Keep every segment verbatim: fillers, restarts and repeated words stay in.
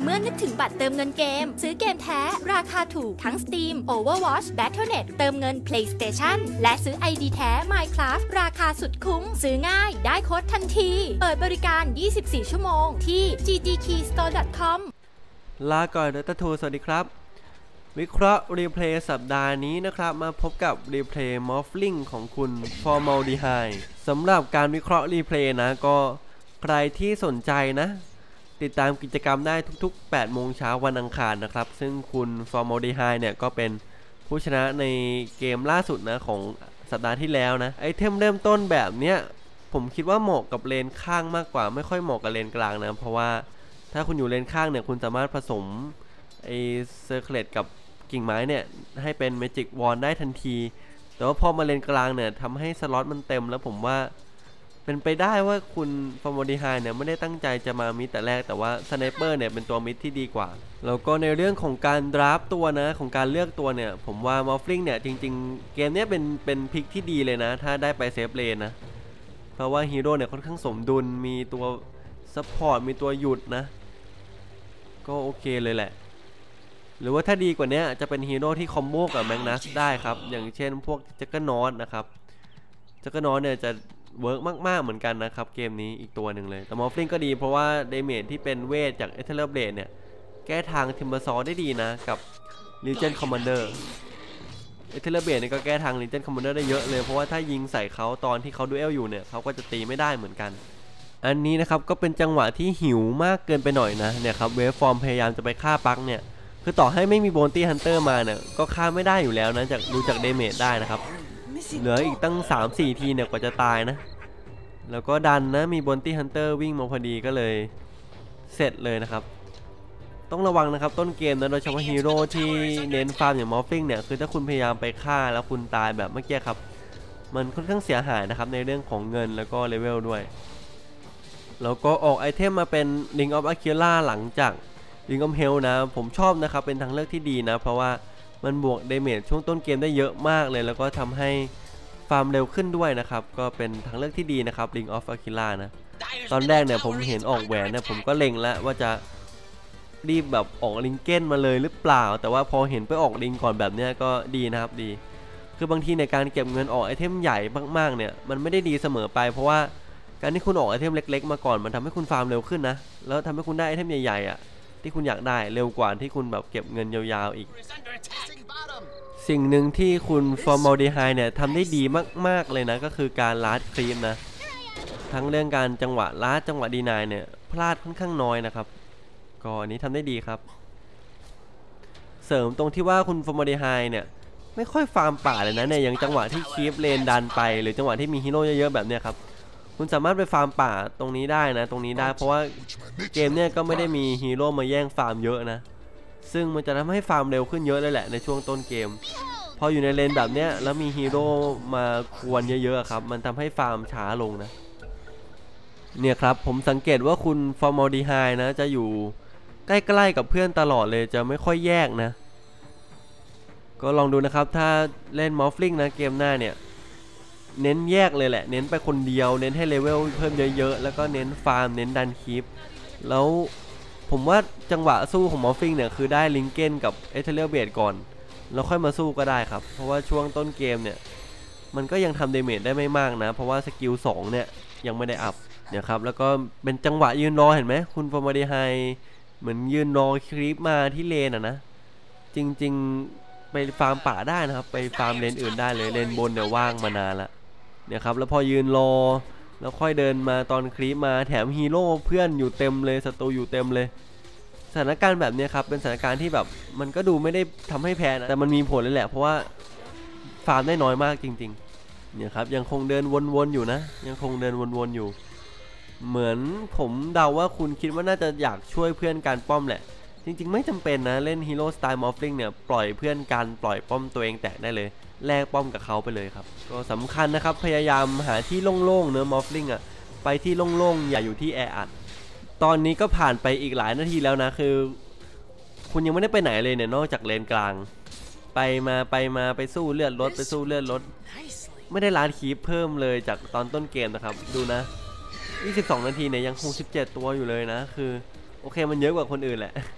มื่อนึกถึงบัตรเติมเงินเกมซื้อเกมแท้ราคาถูกทั้ง Steam, Overwatch, แบทเทิลเน็ต เติมเงิน PlayStation และซื้อ ไอ ดี แท้ Minecraft ราคาสุดคุ้มซื้อง่ายได้โค้ดทันทีเปิดบริการยี่สิบสี่ชั่วโมงที่ จี จี คีย์ สโตร์ ดอท คอมลาก่อนนะตะทูสวัสดีครับวิเคราะห์รีเพลย์สัปดาห์นี้นะครับมาพบกับรีเพลย์มอฟลิงของคุณ Formaldehyde สำหรับการวิเคราะห์รีเพลย์นะก็ใครที่สนใจนะติดตามกิจกรรมได้ทุกๆแปดโมงเช้าวันอังคารนะครับซึ่งคุณ Formaldehyde เนี่ยก็เป็นผู้ชนะในเกมล่าสุดนะของสัปดาห์ที่แล้วนะไอเทมเริ่มต้นแบบเนี้ยผมคิดว่าเหมาะกับเลนข้างมากกว่าไม่ค่อยเหมาะกับเลนกลางนะเพราะว่าถ้าคุณอยู่เลนข้างเนี่ยคุณสามารถผสมไอเซอร์เคลตกับกิ่งไม้เนี่ยให้เป็นเมจิกวอนได้ทันทีแต่ว่าพอมาเลนกลางเนี่ยทำให้สล็อตมันเต็มแล้วผมว่าเป็นไปได้ว่าคุณ Formaldehyde เนี่ยไม่ได้ตั้งใจจะมามิดแต่แรกแต่ว่าสไนเปอร์เนี่ยเป็นตัวมิดที่ดีกว่าแล้วก็ในเรื่องของการดราฟตัวนะของการเลือกตัวเนี่ยผมว่ามอฟลิงเนี่ยจริงๆเกมนี้เป็นเป็นพิกที่ดีเลยนะถ้าได้ไปเซฟเลนนะเพราะว่าฮีโร่เนี่ยค่อนข้างสมดุลมีตัวซัพพอร์ตมีตัวหยุดนะก็โอเคเลยแหละหรือว่าถ้าดีกว่านี้จะเป็นฮีโร่ที่คอมโบกับแมกนัสได้ครับอย่างเช่นพวกจักรนอตนะครับจักรนอตเนี่ยจะเวิร์กมากๆเหมือนกันนะครับเกมนี้อีกตัวหนึ่งเลยแต่มอฟลิงก็ดีเพราะว่าเดเมจที่เป็นเวทจากเอเธอร์เบลดเนี่ยแก้ทางทิมเบอร์ซอได้ดีนะกับลีเจนคอมมานเดอร์เอเธอร์เบลดเนี่ยก็แก้ทางลีเจนคอมมานเดอร์ได้เยอะเลยเพราะว่าถ้ายิงใส่เขาตอนที่เขาดูเอลอยู่เนี่ยเขาก็จะตีไม่ได้เหมือนกันอันนี้นะครับก็เป็นจังหวะที่หิวมากเกินไปหน่อยนะเนี่ยครับเวฟฟอร์มพยายามจะไปฆ่าปักเนี่ยคือต่อให้ไม่มีโบนตี้ฮันเตอร์มาเนี่ยก็ฆ่าไม่ได้อยู่แล้วนะจากดูจากเดเมจได้นะครับเหลืออีกตั้ง สามสี่ ทีเนี่ยกว่าจะตายนะแล้วก็ดันนะมีโบนตี้ฮันเตอร์วิ่งมาพอดีก็เลยเสร็จเลยนะครับต้องระวังนะครับต้นเกมนะโดยเฉพาะฮีโร่ที่เน้นฟาร์มอย่างมอฟฟิงเนี่ยคือถ้าคุณพยายามไปฆ่าแล้วคุณตายแบบเมื่อกี้ครับมันค่อนข้างเสียหายนะครับในเรื่องของเงินแล้วก็เลเวลด้วยแล้วก็ออกไอเทมมาเป็น Ring of Aquila หลังจากRing of Hell นะผมชอบนะครับเป็นทางเลือกที่ดีนะเพราะว่ามันบวกเดเมจช่วงต้นเกมได้เยอะมากเลยแล้วก็ทำให้ฟาร์มเร็วขึ้นด้วยนะครับก็เป็นทางเลือกที่ดีนะครับ Ring of Aquila นะตอนแรกเนี่ยผมเห็นออกแหวนเนี่ยผมก็เล็งแล้วว่าจะรีบแบบออกลิงเก้นมาเลยหรือเปล่าแต่ว่าพอเห็นไปออกลิงก่อนแบบเนี้ยก็ดีนะครับดีคือบางทีในการเก็บเงินออกไอเทมใหญ่มากๆเนี่ยมันไม่ได้ดีเสมอไปเพราะว่าการที่คุณออกไอเทมเล็กๆมาก่อนมันทำให้คุณฟาร์มเร็วขึ้นนะแล้วทำให้คุณได้ไอเทมใหญ่ๆอ่ะที่คุณอยากได้เร็วกว่าที่คุณแบบเก็บเงินยาวๆอีกสิ่งหนึ่งที่คุณ Formaldehyde เนี่ยทำได้ดีมากๆเลยนะก็คือการลัดครีมนะทั้งเรื่องการจังหวะลัดจังหวะดีนายเนี่ยพลาดค่อนข้างน้อยนะครับก็อันนี้ทำได้ดีครับเสริมตรงที่ว่าคุณ Formaldehyde เนี่ยไม่ค่อยฟาร์มป่าเลยนะเนี่ยอย่างจังหวะที่คีฟเลนดันไปหรือจังหวะที่มีฮีโร่เยอะๆแบบเนี้ยครับคุณสามารถไปฟาร์มป่าตรงนี้ได้นะตรงนี้ได้เพราะว่าเกมเนี่ยก็ไม่ได้มีฮีโร่มาแย่งฟาร์มเยอะนะซึ่งมันจะทำให้ฟาร์มเร็วขึ้นเยอะเลยแหละในช่วงต้นเกมพออยู่ในเลนแบบเนี้ยแล้วมีฮีโร่มาควนเยอะๆครับมันทำให้ฟาร์มช้าลงนะเนี่ยครับผมสังเกตว่าคุณ Formaldehyde นะจะอยู่ใกล้ๆกับเพื่อนตลอดเลยจะไม่ค่อยแยกนะก็ลองดูนะครับถ้าเล่นมอฟลิงนะเกมหน้าเนี่ยเน้นแยกเลยแหละเน้นไปคนเดียวเน้นให้เลเวลเพิ่มเยอะๆแล้วก็เน้นฟาร์มเน้นดันคีปแล้วผมว่าจังหวะสู้ของมอฟฟิงเนี่ยคือได้ลิงเก้นกับเอเธอร์เบดก่อนแล้วค่อยมาสู้ก็ได้ครับเพราะว่าช่วงต้นเกมเนี่ยมันก็ยังทำเดเมจได้ไม่มากนะเพราะว่าสกิลสองเนี่ยยังไม่ได้อัพเนี่ยครับแล้วก็เป็นจังหวะยืนรอเห็นไหมคุณ Formaldehyde เหมือนยืนรอคลิปมาที่เลนอ่ะนะจริงๆไปฟาร์มป่าได้นะครับไปฟาร์มเลนอื่นได้เลยเลนบนเนี่ยว่างมานานละเนี่ยครับแล้วพอยืนรอแล้วค่อยเดินมาตอนคลิปมาแถมฮีโร่เพื่อนอยู่เต็มเลยศัตรูอยู่เต็มเลยสถานการณ์แบบนี้ครับเป็นสถานการณ์ที่แบบมันก็ดูไม่ได้ทำให้แพ้นะแต่มันมีผลเลยแหละเพราะว่าฟาร์มได้น้อยมากจริงๆเนี่ยครับยังคงเดินวนๆอยู่นะยังคงเดินวนๆอยู่เหมือนผมเดาว่าคุณคิดว่าน่าจะอยากช่วยเพื่อนการป้อมแหละจริงๆไม่จำเป็นนะเล่นฮีโร่สไตล์มอฟลิงเนี่ยปล่อยเพื่อนการปล่อยป้อมตัวเองแตกได้เลยแลกป้อมกับเขาไปเลยครับก็สำคัญนะครับพยายามหาที่โล่งๆเนื้อมอฟลิงอ่ะไปที่โล่งๆอย่าอยู่ที่แออัดตอนนี้ก็ผ่านไปอีกหลายนาทีแล้วนะคือคุณยังไม่ได้ไปไหนเลยเนี่ยนอกจากเลนกลางไปมาไปมาไปสู้เลือดลดไปสู้เลือดลดไม่ได้ล้านคีปเพิ่มเลยจากตอนต้นเกมนะครับดูนะยี่สิบสองนาทีเนี่ยยังคงสิบเจ็ดตัวอยู่เลยนะคือโอเคมันเยอะกว่าคนอื่นแหละ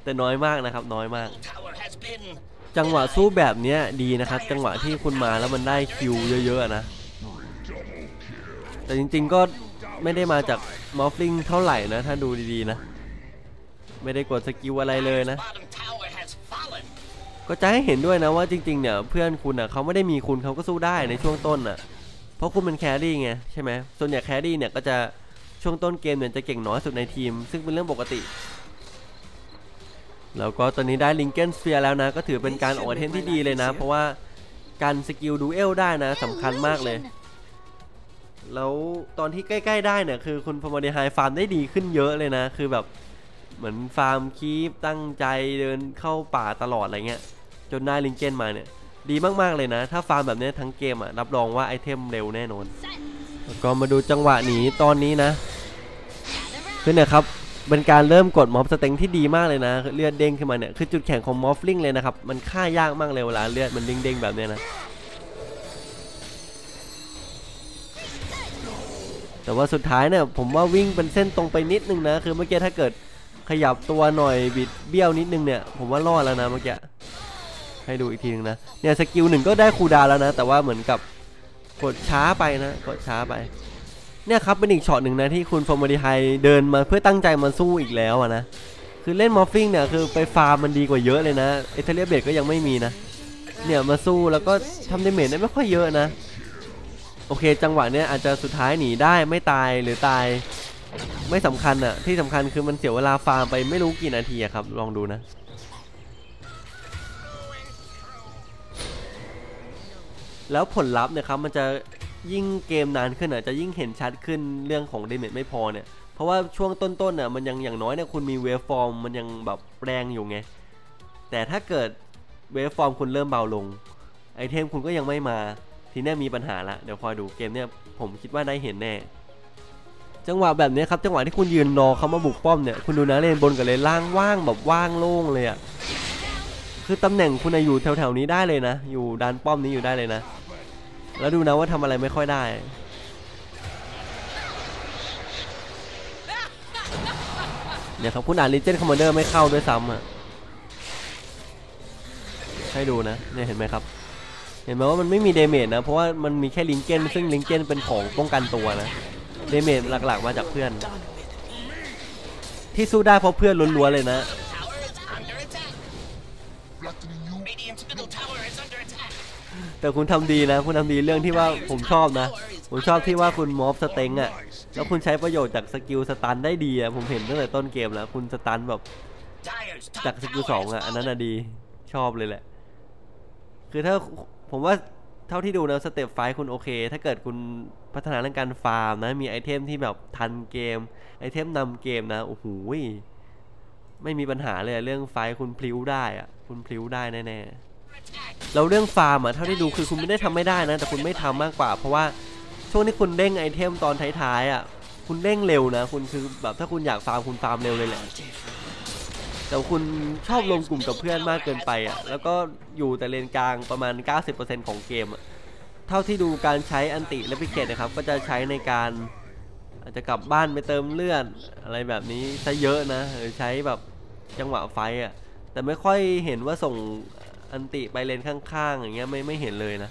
แต่น้อยมากนะครับน้อยมากจังหวะสู้แบบนี้ดีนะครับจังหวะที่คุณมาแล้วมันได้คิวเยอะๆนะแต่จริงๆก็ไม่ได้มาจากมอฟลิงเท่าไหร่นะถ้าดูดีๆนะไม่ได้กดสกิลอะไรเลยนะก็จะให้เห็นด้วยนะว่าจริงๆเนี่ยเพื่อนคุณอ่ะเขาไม่ได้มีคุณเขาก็สู้ได้ในช่วงต้นอ่ะเพราะคุณเป็นแครี่ไงใช่ไหมส่วนใหญ่แครี่เนี่ยก็จะช่วงต้นเกมเนี่ยจะเก่งน้อยสุดในทีมซึ่งเป็นเรื่องปกติแล้วก็ตอนนี้ได้ลิงเกนสเฟียร์แล้วนะก็ถือเป็นการออกเทนที่ดีเลยนะเพราะว่าการสกิลดูเอลได้นะสำคัญมากเลยแล้วตอนที่ใกล้ๆได้เนี่ยคือคุณฟอร์มเดไฮฟาร์มได้ดีขึ้นเยอะเลยนะคือแบบเหมือนฟาร์มคีปตั้งใจเดินเข้าป่าตลอดอะไรเงี้ยจนได้ลิงเกนมาเนี่ยดีมากๆเลยนะถ้าฟาร์มแบบนี้ทั้งเกมอ่ะรับรองว่าไอเทมเร็วแน่นอนแล้วก็มาดูจังหวะหนีตอนนี้นะคือเนี่ยครับเป็นการเริ่มกดม็อบสเต็งที่ดีมากเลยนะเลือดเด้งขึ้นมาเนี่ยคือจุดแข็งของมอฟลิงเลยนะครับมันฆ่ายากมากเลยเวลาเลือดมันเด้งๆแบบนี้นะแต่ว่าสุดท้ายเนี่ยผมว่าวิ่งเป็นเส้นตรงไปนิดนึงนะคือเมื่อกี้ถ้าเกิดขยับตัวหน่อยบิดเบี้ยวนิดนึงเนี่ยผมว่ารอดแล้วนะเมื่อกี้ให้ดูอีกทีนึงนะเนี่ยสกิลหนึ่งก็ได้คูลดาวน์แล้วนะแต่ว่าเหมือนกับกดช้าไปนะกดช้าไปเนี่ยครับเป็นอีกช็อตหนึ่งนะที่คุณฟอร์มดีไฮเดินมาเพื่อตั้งใจมาสู้อีกแล้วนะคือเล่นมอฟฟิงเนี่ยคือไปฟาร์มมันดีกว่าเยอะเลยนะเอเทเรียเบดก็ยังไม่มีนะเนี่ยมาสู้แล้วก็ทำดาเมจได้ไม่ค่อยเยอะนะโอเคจังหวะเนี้ยอาจจะสุดท้ายหนีได้ไม่ตายหรือตายไม่สำคัญอะที่สำคัญคือมันเสียเวลาฟาร์มไปไม่รู้กี่นาทีอะครับลองดูนะแล้วผลลัพธ์เนี่ยครับมันจะยิ่งเกมนานขึ้นอ่ะจะยิ่งเห็นชัดขึ้นเรื่องของเดเมจไม่พอเนี่ยเพราะว่าช่วงต้นๆน่ะมันยังอย่างน้อยเนี่ยคุณมีเวฟฟอร์มมันยังแบบแรงอยู่ไงแต่ถ้าเกิดเวฟฟอร์มคุณเริ่มเบาลงไอเทมคุณก็ยังไม่มาทีนี้มีปัญหาละเดี๋ยวคอยดูเกมเนี่ยผมคิดว่าได้เห็นแน่จังหวะแบบนี้ครับจังหวะที่คุณยืนรอเขามาบุกป้อมเนี่ยคุณดูนะเลนบนกับเลนล่างว่างแบบว่างโล่งเลยอ่ะคือตำแหน่งคุณอยู่แถวๆนี้ได้เลยนะอยู่ด้านป้อมนี้อยู่ได้เลยนะแล้วดูนะว่าทำอะไรไม่ค่อยได้เนี่ยครับคุณอ่านลิเจนด์คอมมานเดอร์ไม่เข้าด้วยซ้ำอ่ะให้ดูนะเนี่ยเห็นไหมครับเห็นไหมว่ามันไม่มีเดเมจนะเพราะว่ามันมีแค่ลิงเกนซึ่งลิงเกนเป็นของป้องกันตัวนะเดเมจหลักๆมาจากเพื่อนที่สู้ได้เพราะเพื่อนล้วนๆเลยนะแต่คุณทำดีนะคุณทำดีเรื่องที่ว่าผมชอบนะผมชอบที่ว่าคุณมอฟสเต็งอ่ะแล้วคุณใช้ประโยชน์จากสกิลสตันได้ดีอ่ะผมเห็นตั้งแต่ต้นเกมแล้วคุณสตันแบบจากสกิลสองอ่ะอันนั้นอ่ะดีชอบเลยแหละคือถ้าผมว่าเท่าที่ดูนะสเต็ปไฟคุณโอเคถ้าเกิดคุณพัฒนาเรื่องการฟาร์มนะมีไอเทมที่แบบทันเกมไอเทมนำเกมนะโอ้โหไม่มีปัญหาเลยเรื่องไฟคุณพลิ้วได้อ่ะคุณพลิ้วได้แน่ๆแล้วเรื่องฟาร์มอะเท่าที่ดูคือคุณไม่ได้ทำไม่ได้นะแต่คุณไม่ทำมากกว่าเพราะว่าช่วงที่คุณเด้งไอเทมตอนท้ายๆอะคุณเด้งเร็วนะคุณคือแบบถ้าคุณอยากฟาร์มคุณฟาร์มเร็วเลยแหละแต่คุณชอบลงกลุ่มกับเพื่อนมากเกินไปอะแล้วก็อยู่แต่เลนกลางประมาณ เก้าสิบเปอร์เซ็นต์ ของเกมอะเท่าที่ดูการใช้อันติและพิเกตนะครับก็จะใช้ในการอาจจะกลับบ้านไปเติมเลือดอะไรแบบนี้ซะเยอะนะหรือใช้แบบจังหวะไฟอะแต่ไม่ค่อยเห็นว่าส่งอันติไปเลนข้างๆอย่างเงี้ยไม่ไม่เห็นเลยนะ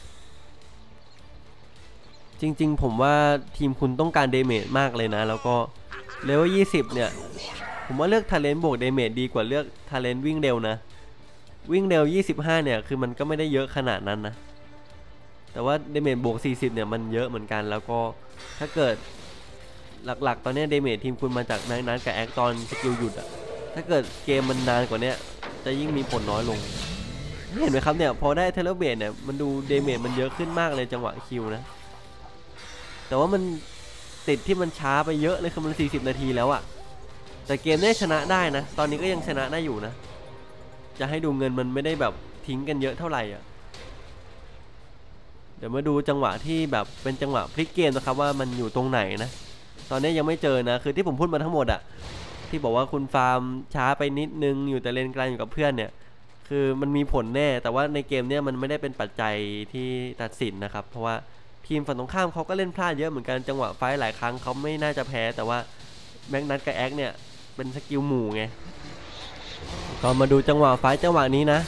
จริงๆผมว่าทีมคุณต้องการเดเมจมากเลยนะแล้วก็เลเวลยี่สิบเนี่ยผมว่าเลือกทาเลนต์บวกเดเมจดีกว่าเลือกทาเลนต์วิ่งเร็วนะวิ่งเร็วยี่สิบห้าเนี่ยคือมันก็ไม่ได้เยอะขนาดนั้นนะแต่ว่าเดเมจบวกสี่สิบเนี่ยมันเยอะเหมือนกันแล้วก็ถ้าเกิดหลักๆตอนนี้เดเมจทีมคุณมาจากแม็กนัทกับแอคตอนสกิลหยุดอะถ้าเกิดเกมมันนานกว่านี้จะยิ่งมีผลน้อยลงเห็นไหมครับเนี่ยพอได้เทเลเบตเนี่ยมันดูเดเมจมันเยอะขึ้นมากเลยจังหวะคิวนะแต่ว่ามันติดที่มันช้าไปเยอะเลยคือมันสี่สิบนาทีแล้วอะแต่เกมได้ชนะได้นะตอนนี้ก็ยังชนะได้อยู่นะจะให้ดูเงินมันไม่ได้แบบทิ้งกันเยอะเท่าไหร่อะเดี๋ยวมาดูจังหวะที่แบบเป็นจังหวะพลิกเกมนะครับว่ามันอยู่ตรงไหนนะตอนนี้ยังไม่เจอนะคือที่ผมพูดมาทั้งหมดอะที่บอกว่าคุณฟาร์มช้าไปนิดนึงอยู่แต่เลนกลางอยู่กับเพื่อนเนี่ยคือมันมีผลแน่แต่ว่าในเกมเนี้ยมันไม่ได้เป็นปัจจัยที่ตัดสินนะครับเพราะว่าทีมฝั่งตรงข้ามเขาก็เล่นพลาดเยอะเหมือนกันจังหวะไฟหลายครั้งเขาไม่น่าจะแพ้แต่ว่าแม็กนัทกับแอคเนี่ยเป็นสกิลหมู่ไงก็มาดูจังหวะไฟจังหวะนี้นะ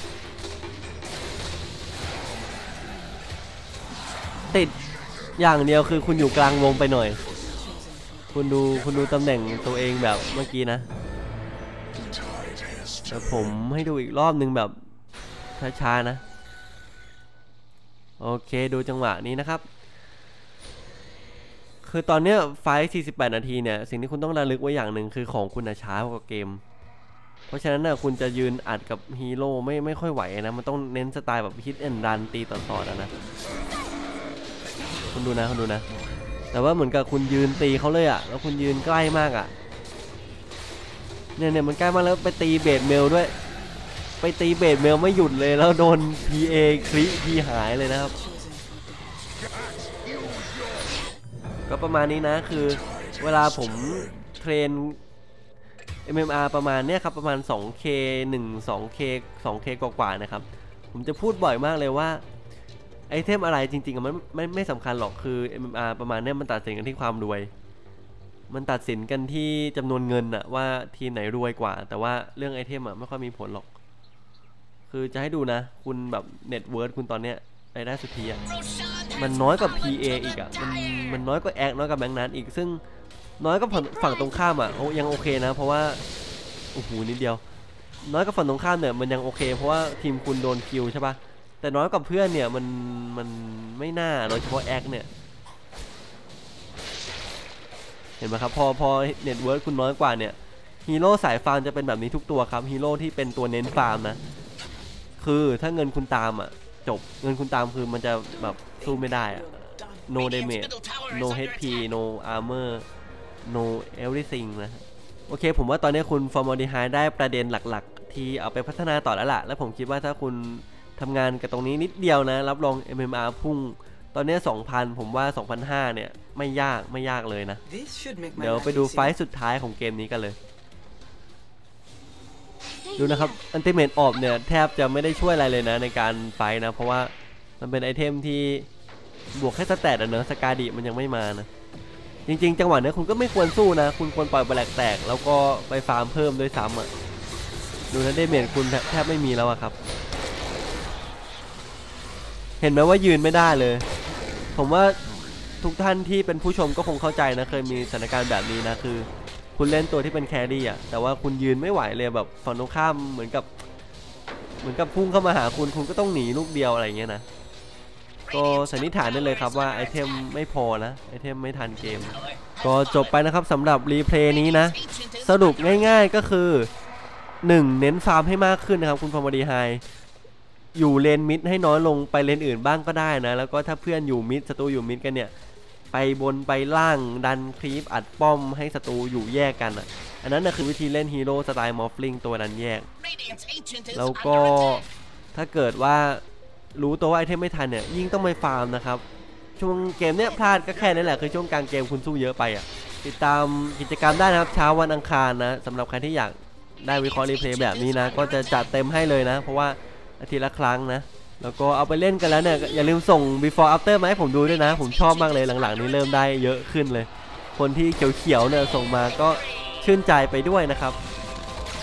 ติดอย่างเดียวคือคุณอยู่กลางวงไปหน่อยคุณดูคุณดูตำแหน่งตัวเองแบบเมื่อกี้นะแต่ผมให้ดูอีกรอบนึงแบบช้าๆนะโอเคดูจังหวะนี้นะครับคือตอนเนี้ยไฟสี่สิบแปดนาทีเนี่ยสิ่งที่คุณต้องระลึกไว้อย่างหนึ่งคือของคุณช้ากว่าเกมเพราะฉะนั้นนะคุณจะยืนอัดกับฮีโร่ไม่ไม่ค่อยไหวนะมันต้องเน้นสไตล์แบบฮิตแอนด์รันตีต่อๆนะคุณดูนะคุณดูนะแต่ว่าเหมือนกับคุณยืนตีเขาเลยอ่ะแล้วคุณยืนใกล้มากอ่ะเนี่ยเนี่ยมันใกล้มากแล้วไปตีเบสเมลด้วยไปตีเบสเมลไม่หยุดเลยแล้วโดน พี เอ คลิพีหายเลยนะครับก็ประมาณนี้นะคือเวลาผมเทรน เอ็ม เอ็ม อาร์ ประมาณเนี้ยครับประมาณ สองเค หนึ่ง สองเค สองเค กว่าๆนะครับผมจะพูดบ่อยมากเลยว่าไอเทมอะไรจริงๆมันไม่ไม่สำคัญหรอกคือ เอ็ม เอ็ม อาร์ ประมาณเนี้ยมันตัดสินกันที่ความรวยมันตัดสินกันที่จำนวนเงินอะว่าทีมไหนรวยกว่าแต่ว่าเรื่องไอเทมอะไม่ค่อยมีผลหรอกคือจะให้ดูนะคุณแบบเน็ตเวิร์ธคุณตอนเนี้ยรายได้สุทธิอะมันน้อยกว่า พี เอ อีกอะมันมันน้อยกว่าแอคน้อยกว่าแบงค์นั้นอีกซึ่งน้อยกว่าฝั่งตรงข้ามอะโอ้ยังโอเคนะเพราะว่าโอ้โหนิดเดียวน้อยกว่าฝั่งตรงข้ามเนี่ยมันยังโอเคเพราะว่าทีมคุณโดนคิวใช่ปะแต่น้อยกว่าเพื่อนเนี่ยมันมันไม่น่าโดยเฉพาะแอคเนี่ยเห็นไหมครับพอพอเน็ตเวิร์ธคุณน้อยกว่าเนี่ยฮีโร่สายฟาร์มจะเป็นแบบนี้ทุกตัวครับฮีโร่ที่เป็นตัวเน้นฟาร์มนะคือถ้าเงินคุณตามอ่ะจบเงินคุณตามคือมันจะแบบสู้ไม่ได้อ่ะ no damage no เอช พี no armor no everything นะโอเคผมว่าตอนนี้คุณ Formaldehyde ได้ประเด็นหลักๆที่เอาไปพัฒนาต่อแล้วล่ะแล้วผมคิดว่าถ้าคุณทำงานกับตรงนี้นิดเดียวนะรับรอง เอ็ม เอ็ม อาร์ พุ่งตอนนี้ สองพัน ผมว่า สองพันห้าร้อย เนี่ยไม่ยากไม่ยากเลยนะเดี๋ยวไปดูไฟท์สุดท้ายของเกมนี้กันเลยดูนะครับอันติเมทออบเนี่ยแทบจะไม่ได้ช่วยอะไรเลยนะในการไฟท์นะเพราะว่ามันเป็นไอเทมที่บวกแค่สแตทอะเนอะสกาดิมันยังไม่มานะจริงๆจังหวะนี้คุณก็ไม่ควรสู้นะคุณควรปล่อยแบล็กแตกแล้วก็ไปฟาร์มเพิ่มด้วยซ้ำอ่ะดูนะเดเมจคุณแทบไม่มีแล้วอะครับเห็นไหมว่ายืนไม่ได้เลยผมว่าทุกท่านที่เป็นผู้ชมก็คงเข้าใจนะเคยมีสถานการณ์แบบนี้นะคือคุณเล่นตัวที่เป็นแครี่อ่ะแต่ว่าคุณยืนไม่ไหวเลยแบบฝั่งตรงข้ามเหมือนกับเหมือนกับพุ่งเข้ามาหาคุณคุณก็ต้องหนีลูกเดียวอะไรเงี้ยนะก็สันนิษฐานได้เลยครับว่าไอเทมไม่พอนะไอเทมไม่ทันเกมก็จบไปนะครับสำหรับรีเพลย์นี้นะสรุปง่ายๆก็คือหนึ่งเน้นฟาร์มให้มากขึ้นนะครับคุณFormaldehydeอยู่เลนมิดให้น้อยลงไปเลนอื่นบ้างก็ได้นะแล้วก็ถ้าเพื่อนอยู่มิดศัตรูอยู่มิดกันเนี่ยไปบนไปล่างดันครีปอัดป้อมให้ศัตรูอยู่แยกกันอ่ะอันนั้นนะคือวิธีเล่นฮีโร่สไตล์มอฟลิงตัวดันแยกแล้วก็ถ้าเกิดว่ารู้ตัวว่าไอเทมไม่ทันเนี่ยยิ่งต้องไปฟาร์มนะครับช่วงเกมเนี้ยพลาดก็แค่นั้นแหละคือช่วงกลางเกมคุณสู้เยอะไปอ่ะติดตามกิจกรรมได้นะครับเช้าวันอังคารนะสำหรับใครที่อยากได้วิเคราะห์รีเพลย์แบบนี้นะก็จะจัดเต็มให้เลยนะเพราะว่าอาทิตย์ละครั้งนะแล้วก็เอาไปเล่นกันแล้วเนี่ยอย่าลืมส่ง before after มาให้ผมดูด้วยนะผมชอบมากเลยหลังๆนี้เริ่มได้เยอะขึ้นเลยคนที่เขียวๆเนี่ยส่งมาก็ชื่นใจไปด้วยนะครับ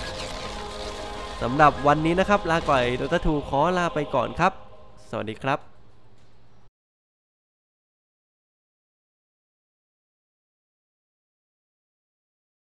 สำหรับวันนี้นะครับลาก่อย Dota ทูขอลาไปก่อนครับสวัสดีครับ